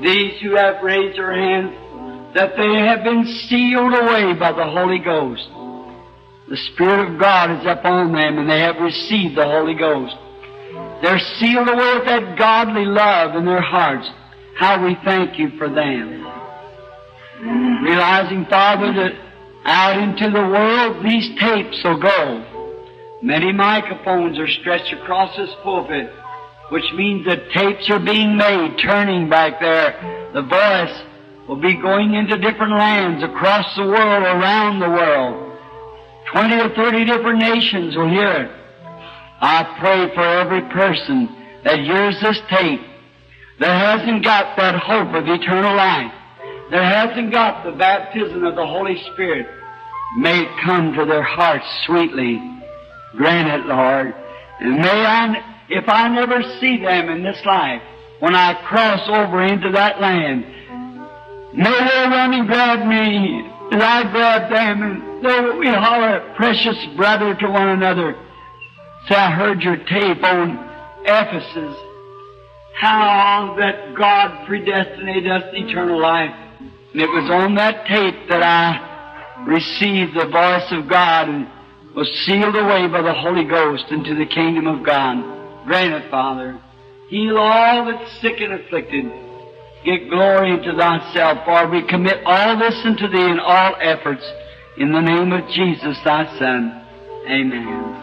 these who have raised their hands, that they have been sealed away by the Holy Ghost. The Spirit of God is upon them, and they have received the Holy Ghost. They're sealed away with that godly love in their hearts. How we thank You for them. Realizing, Father, that out into the world these tapes will go. Many microphones are stretched across this pulpit, which means that tapes are being made, turning back there. The voice will be going into different lands across the world, around the world. 20 or 30 different nations will hear it. I pray for every person that hears this tape that hasn't got that hope of eternal life, that hasn't got the baptism of the Holy Spirit. May it come to their hearts sweetly. Grant it, Lord. And may I, if I never see them in this life, when I cross over into that land, may they run and grab me as I grab them, and we holler, precious brother, to one another. Say, I heard your tape on Ephesus, how that God predestinated us to eternal life. And it was on that tape that I received the voice of God and was sealed away by the Holy Ghost into the kingdom of God. Grant it, Father. Heal all that's sick and afflicted. Get glory unto Thyself, for we commit all this unto Thee in all efforts. In the name of Jesus, Thy Son. Amen.